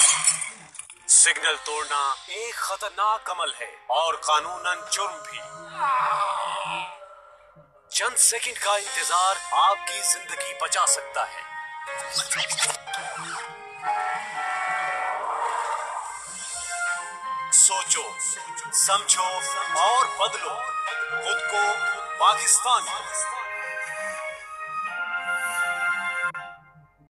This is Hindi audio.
सिग्नल तोड़ना एक खतरनाक अमल है और कानूनन जुर्म भी। चंद सेकंड का इंतजार आपकी जिंदगी बचा सकता है। सोचो, समझो और बदलो खुद को पाकिस्तानी।